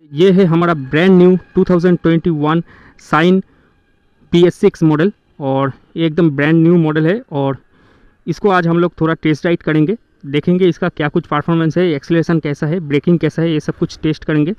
ये है हमारा brand new 2021 sign PS6 model और एकदम ब्रांड न्यू मॉडल है। और इसको आज हम लोग थोड़ा टेस्ट राइड करेंगे, देखेंगे इसका क्या कुछ परफॉर्मेंस है, एक्सेलरेशन कैसा है, ब्रेकिंग कैसा है, ये सब कुछ टेस्ट करेंगे।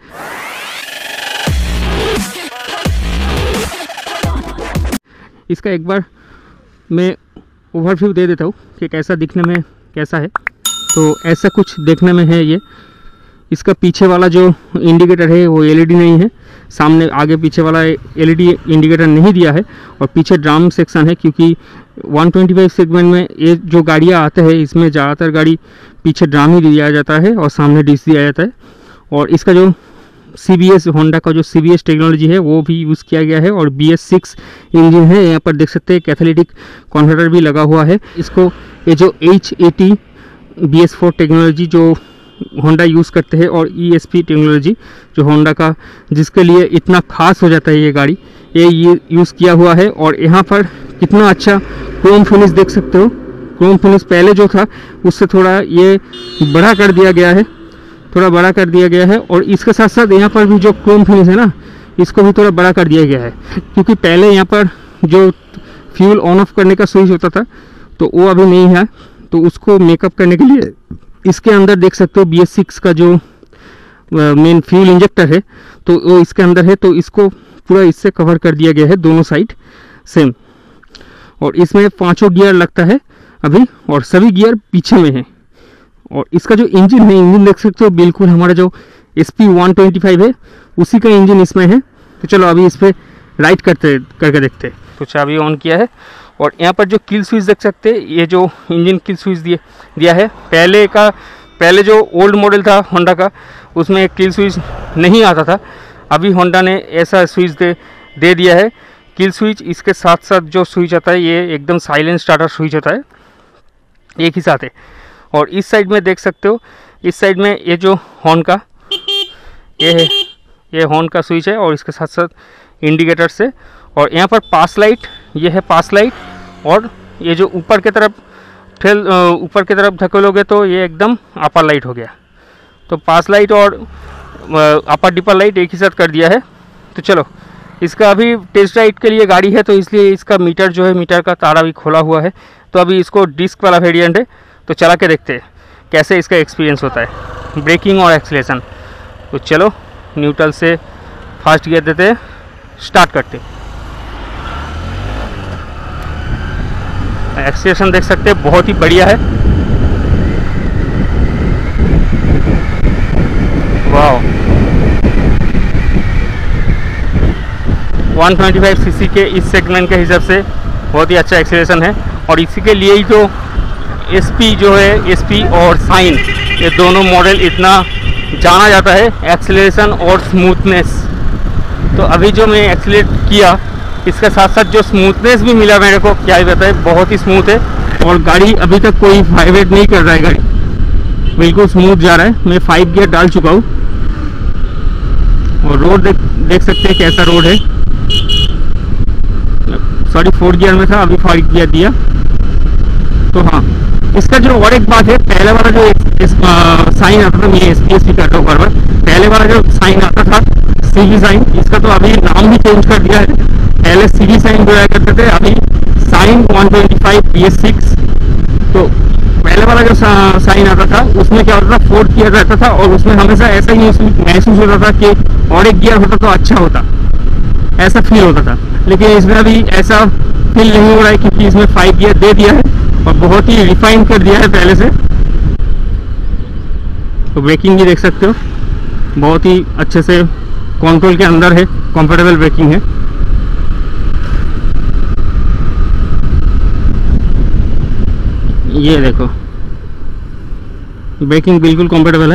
इसका एक बार मैं ओवरव्यू दे देता हूँ कि कैसा दिखने में कैसा है। तो ऐसा कुछ देखने में है ये। इसका पीछे वाला जो इंडिकेटर है वो एलईडी नहीं है, सामने आगे पीछे वाला एलईडी इंडिकेटर नहीं दिया है। और पीछे ड्राम सेक्शन है, क्योंकि 125 सेगमेंट में ये जो गाड़ियाँ आते हैं इसमें ज़्यादातर गाड़ी पीछे ड्राम ही दिया जाता है और सामने डिस्क दिया जाता है। और इसका जो CBS होंडा का जो CBS टेक्नोलॉजी है वो भी यूज़ किया गया है। और BS6 इंजन है, यहाँ पर देख सकते हैं कैथलिटिक कन्वर्टर भी लगा हुआ है। इसको ये जो H80 BS4 टेक्नोलॉजी जो होंडा यूज़ करते हैं और ESP टेक्नोलॉजी जो होंडा का जिसके लिए इतना खास हो जाता है ये गाड़ी, ये यूज़ किया हुआ है। और यहाँ पर कितना अच्छा क्रोम फिनिश देख सकते हो। क्रोम फिनिश पहले जो था उससे थोड़ा ये बड़ा कर दिया गया है, थोड़ा बड़ा कर दिया गया है। और इसके साथ साथ यहाँ पर भी जो क्रोम फिनिश है ना, इसको भी थोड़ा बड़ा कर दिया गया है, क्योंकि पहले यहाँ पर जो फ्यूल ऑन ऑफ करने का स्विच होता था तो वो अभी नहीं है। तो उसको मेकअप करने के लिए इसके अंदर देख सकते हो BS6 का जो मेन फ्यूल इंजेक्टर है तो वो इसके अंदर है। तो इसको पूरा इससे कवर कर दिया गया है दोनों साइड सेम। और इसमें 5 गियर लगता है अभी, और सभी गियर पीछे में है। और इसका जो इंजन है, इंजन देख सकते हो बिल्कुल हमारा जो SP125 है उसी का इंजन इसमें है। तो चलो अभी इस पर राइड करके देखते हैं। तो चाबी ऑन किया है और यहाँ पर जो किल स्विच देख सकते हैं, ये जो इंजन किल स्विच दिया है। पहले जो ओल्ड मॉडल था होंडा का उसमें किल स्विच नहीं आता था, अभी होंडा ने ऐसा स्विच दे दिया है किल स्विच। इसके साथ साथ जो स्विच आता है ये एकदम साइलेंट स्टार्टर स्विच होता है, एक ही साथ है। और इस साइड में देख सकते हो, इस साइड में ये जो हॉर्न का ये है, ये हॉर्न का स्विच है और इसके साथ साथ इंडिकेटर से। और यहाँ पर पास लाइट, ये है पास लाइट। और ये जो ऊपर की तरफ धकेलोगे तो ये एकदम अपर लाइट हो गया। तो पास लाइट और अपर डिपर लाइट एक ही साथ कर दिया है। तो चलो इसका अभी टेस्ट राइड के लिए गाड़ी है तो इसलिए इसका मीटर जो है, मीटर का तारा भी खोला हुआ है। तो अभी इसको डिस्क वाला वेरिएंट है तो चला के देखते हैं कैसे इसका एक्सपीरियंस होता है, ब्रेकिंग और एक्सीलरेशन। तो चलो न्यूट्रल से फास्ट गियर देते हैं, स्टार्ट करते हैं। एक्सीलरेशन देख सकते हैं बहुत ही बढ़िया है। वाह, 125 सीसी के इस सेगमेंट के हिसाब से बहुत ही अच्छा एक्सीलरेशन है। और इसी के लिए ही तो SP जो है, SP और साइन, ये दोनों मॉडल इतना जाना जाता है एक्सीलरेशन और स्मूथनेस। तो अभी जो मैं एक्सीलरेट किया इसके साथ साथ जो स्मूथनेस भी मिला मेरे को, क्या ही बताए, बहुत ही स्मूथ है। और गाड़ी अभी तक कोई वाइब्रेट नहीं कर रहा है, गाड़ी बिल्कुल स्मूथ जा रहा है। मैं 5 गियर डाल चुका हूँ और रोड देख सकते हैं कैसा रोड है। सॉरी 4 गियर में था, अभी 5 गियर दिया। तो हाँ, इसका जो और एक बात है, पहले वाला जो साइन आता था, मैं SP कर रहा हूँ बार, पहले वाला जो साइन आता था CV साइन, इसका तो अभी नाम भी चेंज कर दिया है। पहले CV साइन जो करते थे, अभी साइन 125 BS6। तो पहले वाला जो साइन आता था उसमें क्या होता था, 4 गियर रहता था और उसमें हमेशा ऐसा ही महसूस होता था कि और एक गियर होता तो अच्छा होता, ऐसा फील होता था। लेकिन इसमें अभी ऐसा फील नहीं हो रहा है, क्योंकि इसमें 5 गियर दे दिया है और बहुत ही रिफाइन कर दिया है पहले से। तो ब्रेकिंग भी देख सकते हो बहुत ही अच्छे से कंट्रोल के अंदर है, कंफर्टेबल ब्रेकिंग है। ये देखो ब्रेकिंग बिल्कुल कंफर्टेबल है।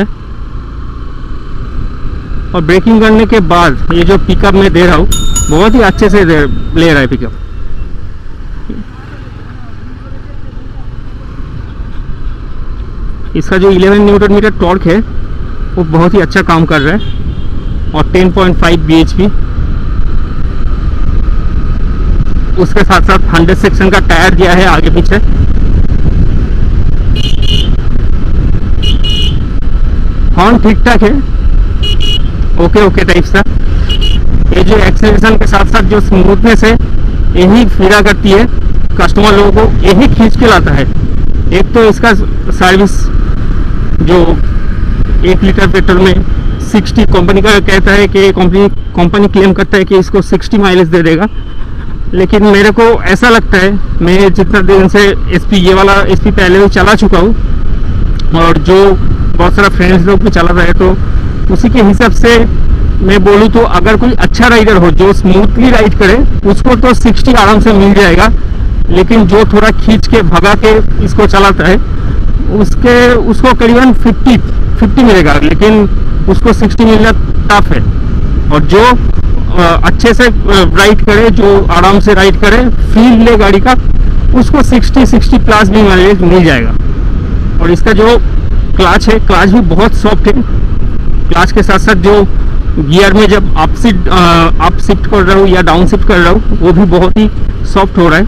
और ब्रेकिंग करने के बाद ये जो पिकअप मैं दे रहा हूँ बहुत ही अच्छे से ले रहा है पिकअप। इसका जो 11 न्यूटन मीटर टॉर्क है वो बहुत ही अच्छा काम कर रहा है। और 10.5 bhp, उसके साथ साथ 100 सेक्शन का टायर दिया है आगे पीछे। हॉर्न ठीक ठाक है, ओके ओके टाइप सा। ये जो एक्सेलरेशन के साथ साथ जो स्मूथनेस है यही फिरा करती है कस्टमर लोगों को, यही खींच के लाता है। एक तो इसका सर्विस जो 1 लीटर पेट्रोल में 60 कंपनी का कहता है कि कंपनी क्लेम करता है कि इसको 60 माइलेज दे देगा, लेकिन मेरे को ऐसा लगता है, मैं जितना दिन से SP ये वाला SP पहले भी चला चुका हूँ और जो बहुत सारा फ्रेंड्स लोग भी चला रहा है, तो उसी के हिसाब से मैं बोलूँ तो अगर कोई अच्छा राइडर हो जो स्मूथली राइड करे उसको तो 60 आराम से मिल जाएगा, लेकिन जो थोड़ा खींच के भगा के इसको चलाता है उसको करीबन 50 मिलेगा, लेकिन उसको 60 मिलना टफ है। और जो अच्छे से राइड करे, जो आराम से राइड करे, फील ले गाड़ी का, उसको 60 प्लस भी माइलेज मिल जाएगा। और इसका जो क्लच है, क्लच भी बहुत सॉफ्ट है। क्लच के साथ साथ जो गियर में जब अप शिफ्ट कर रहा हूँ या डाउन शिफ्ट कर रहा हूँ वो भी बहुत ही सॉफ्ट हो रहा है,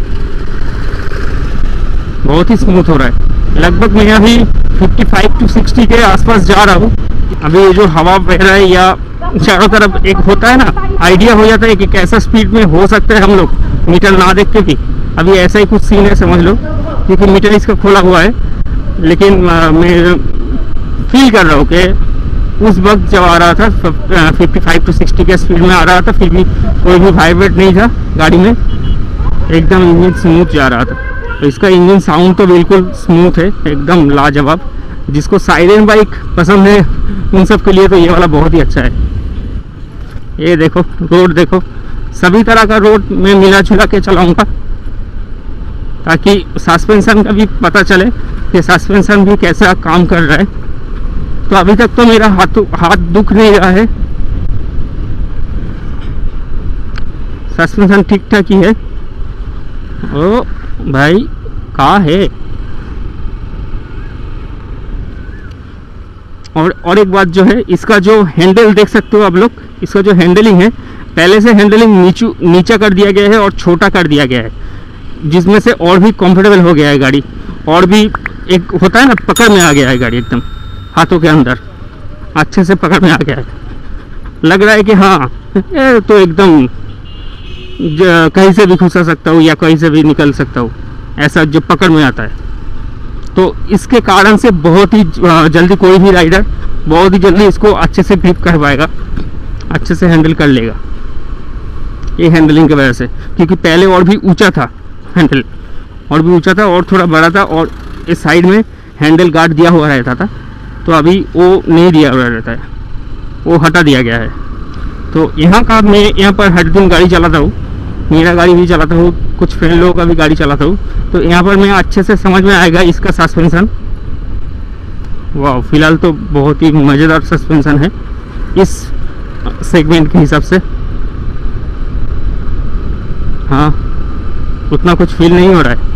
बहुत ही स्मूथ हो रहा है। लगभग मैं अभी 55 to 60 के आसपास जा रहा हूँ। अभी ये जो हवा बह रहा है या चारों तरफ एक होता है ना, आइडिया हो जाता है कि कैसा स्पीड में हो सकता है हम लोग मीटर ना देख के भी। अभी ऐसा ही कुछ सीन है समझ लो, क्योंकि मीटर इसका खोला हुआ है, लेकिन मैं फील कर रहा हूँ कि उस वक्त जब आ रहा था 55 to 60 के स्पीड में आ रहा था, फिर भी कोई भी वाइब्रेट नहीं था गाड़ी में, एकदम इंजन स्मूथ जा रहा था। तो इसका इंजन साउंड तो बिल्कुल स्मूथ है, एकदम लाजवाब। जिसको साइलेंट बाइक पसंद है उन सब के लिए तो ये वाला बहुत ही अच्छा है। ये देखो रोड, देखो सभी तरह का रोड मैं मिला जुला के चलाऊंगा ताकि सस्पेंशन का भी पता चले कि सस्पेंशन भी कैसा काम कर रहा है। तो अभी तक तो मेरा हाथ दुख नहीं रहा है, सस्पेंशन ठीक ठाक ही है। ओ भाई कहाँ है। और एक बात जो है, इसका जो हैंडल देख सकते हो आप लोग, इसका जो हैंडलिंग है, पहले से हैंडलिंग नीचा कर दिया गया है और छोटा कर दिया गया है, जिसमें से और भी कंफर्टेबल हो गया है गाड़ी। और भी एक होता है ना, पकड़ में आ गया है गाड़ी, एकदम हाथों के अंदर अच्छे से पकड़ में आ गया है। लग रहा है कि हाँ ये तो एकदम कहीं से भी घुसा सकता हूँ या कहीं से भी निकल सकता हूँ, ऐसा जो पकड़ में आता है। तो इसके कारण से बहुत ही जल्दी कोई भी राइडर बहुत ही जल्दी इसको अच्छे से ग्रिप कर पाएगा, अच्छे से हैंडल कर लेगा, ये हैंडलिंग की वजह से। क्योंकि पहले और भी ऊंचा था हैंडल, और भी ऊंचा था और थोड़ा बड़ा था, और इस साइड में हैंडल गार्ड दिया हुआ रहता था, तो अभी वो नहीं दिया हुआ रहता है, वो हटा दिया गया है। तो यहाँ का मैं यहाँ पर हर दिन गाड़ी चलाता हूँ, मेरा गाड़ी भी चलाता हूँ, कुछ फ्रेंड लोगों का भी गाड़ी चलाता हूँ, तो यहाँ पर मैं अच्छे से समझ में आएगा इसका सस्पेंशन। वाह, फिलहाल तो बहुत ही मज़ेदार सस्पेंशन है इस सेगमेंट के हिसाब से। हाँ, उतना कुछ फील नहीं हो रहा है।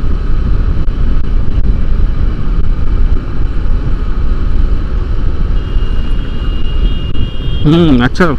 अच्छा।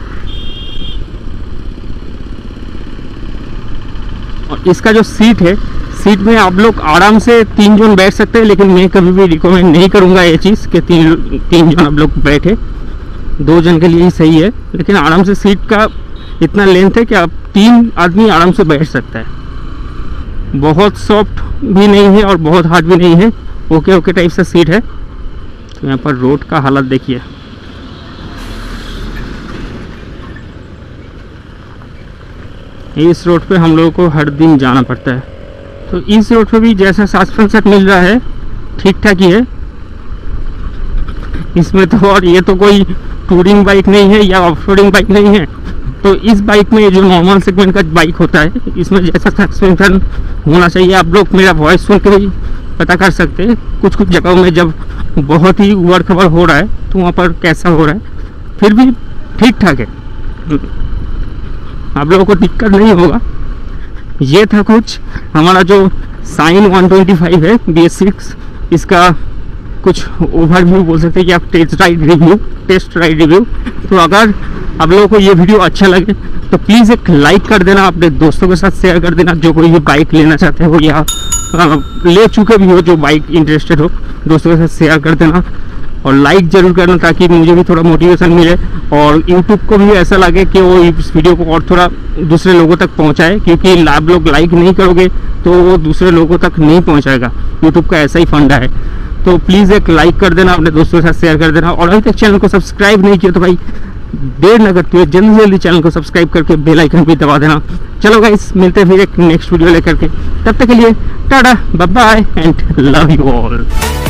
और इसका जो सीट है, सीट में आप लोग आराम से 3 जन बैठ सकते हैं, लेकिन मैं कभी भी रिकमेंड नहीं करूंगा ये चीज़ कि तीन जन आप लोग बैठे, 2 जन के लिए ही सही है। लेकिन आराम से सीट का इतना लेंथ है कि आप 3 आदमी आराम से बैठ सकता है। बहुत सॉफ्ट भी नहीं है और बहुत हार्ड भी नहीं है, ओके टाइप से सीट है। तो यहाँ पर रोड का हालत देखिए, इस रोड पे हम लोगों को हर दिन जाना पड़ता है। तो इस रोड पे भी जैसा सस्पेंशन मिल रहा है ठीक ठाक ही है इसमें तो। और ये तो कोई टूरिंग बाइक नहीं है या ऑफ-रोडिंग बाइक नहीं है, तो इस बाइक में जो नॉर्मल सेगमेंट का बाइक होता है, इसमें जैसा सस्पेंशन होना चाहिए, आप लोग मेरा वॉइस सुन के ही पता कर सकते हैं। कुछ जगहों में जब बहुत ही उबड़ खबड़ हो रहा है तो वहाँ पर कैसा हो रहा है, फिर भी ठीक ठाक है, आप लोगों को दिक्कत नहीं होगा। ये था कुछ हमारा जो साइन 125 है BS6, इसका कुछ ओवरव्यू बोल सकते हैं कि आप टेस्ट राइड रिव्यू। तो अगर आप लोगों को ये वीडियो अच्छा लगे तो प्लीज़ एक लाइक कर देना, अपने दोस्तों के साथ शेयर कर देना, जो कोई भी बाइक लेना चाहते हो या ले चुके भी हो, जो बाइक इंटरेस्टेड हो, दोस्तों के साथ शेयर कर देना। और लाइक जरूर करना ताकि मुझे भी थोड़ा मोटिवेशन मिले और यूट्यूब को भी ऐसा लगे कि वो इस वीडियो को और थोड़ा दूसरे लोगों तक पहुंचाए, क्योंकि आप लोग लाइक नहीं करोगे तो वो दूसरे लोगों तक नहीं पहुंचाएगा। यूट्यूब का ऐसा ही फंडा है। तो प्लीज़ एक लाइक कर देना, अपने दोस्तों के साथ शेयर कर देना, और अभी तक चैनल को सब्सक्राइब नहीं किया तो भाई देर न करते हुए जल्दी से जल्दी चैनल को सब्सक्राइब करके बेल आइकन भी दबा देना। चलो गाइस, मिलते हैं फिर एक नेक्स्ट वीडियो लेकर के, तब तक के लिए tata bye bye and love you all.